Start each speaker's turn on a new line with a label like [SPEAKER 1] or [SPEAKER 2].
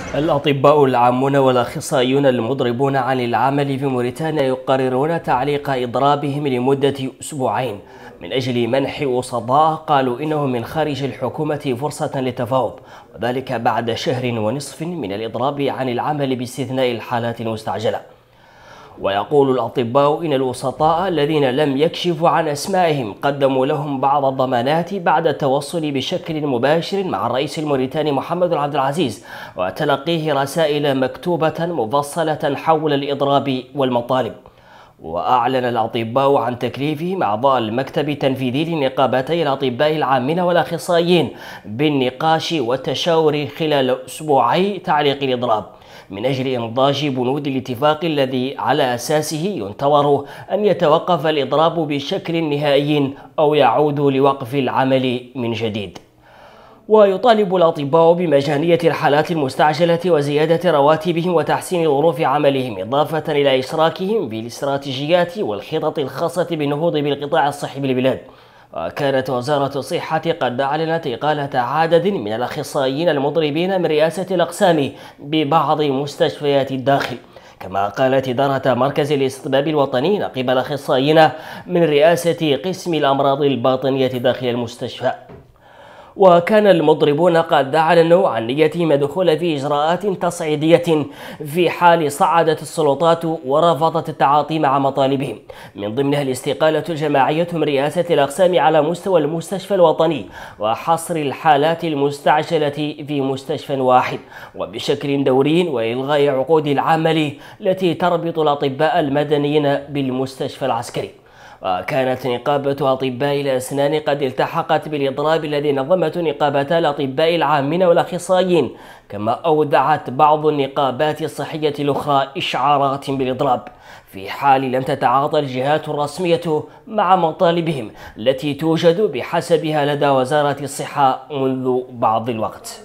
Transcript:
[SPEAKER 1] الأطباء العامون والأخصائيون المضربون عن العمل في موريتانيا يقررون تعليق إضرابهم لمدة أسبوعين من أجل منح وسطاء قالوا إنه من خارج الحكومة فرصة للتفاوض، وذلك بعد شهر ونصف من الإضراب عن العمل باستثناء الحالات المستعجلة. ويقول الأطباء إن الوسطاء الذين لم يكشفوا عن أسمائهم قدموا لهم بعض الضمانات بعد التوصل بشكل مباشر مع الرئيس الموريتاني محمد عبد العزيز وتلقيه رسائل مكتوبة مفصلة حول الإضراب والمطالب. وأعلن الأطباء عن تكليفهم أعضاء المكتب التنفيذي لنقابتي الأطباء العامين والأخصائيين بالنقاش والتشاور خلال أسبوعي تعليق الإضراب من أجل إنضاج بنود الاتفاق الذي على أساسه ينتظر أن يتوقف الإضراب بشكل نهائي أو يعود لوقف العمل من جديد. ويطالب الأطباء بمجانية الحالات المستعجلة وزيادة رواتبهم وتحسين ظروف عملهم، إضافة إلى إشراكهم في الاستراتيجيات والخطط الخاصة بالنهوض بالقطاع الصحي بالبلاد. وكانت وزارة الصحة قد أعلنت إقالة عدد من الأخصائيين المضربين من رئاسة الأقسام ببعض مستشفيات الداخل، كما قالت إدارة مركز الاستطباب الوطني نقيب الأخصائيين من رئاسة قسم الأمراض الباطنية داخل المستشفى. وكان المضربون قد أعلنوا عن نيتهم الدخول في إجراءات تصعيدية في حال صعدت السلطات ورفضت التعاطي مع مطالبهم، من ضمنها الاستقالة الجماعية من رئاسة الأقسام على مستوى المستشفى الوطني وحصر الحالات المستعجلة في مستشفى واحد وبشكل دوري، وإلغاء عقود العمل التي تربط الأطباء المدنيين بالمستشفى العسكري. وكانت نقابة أطباء الأسنان قد التحقت بالإضراب الذي نظمته نقابتا الأطباء العامين والأخصائيين، كما أودعت بعض النقابات الصحية الأخرى إشعارات بالإضراب في حال لم تتعاطى الجهات الرسمية مع مطالبهم التي توجد بحسبها لدى وزارة الصحة منذ بعض الوقت.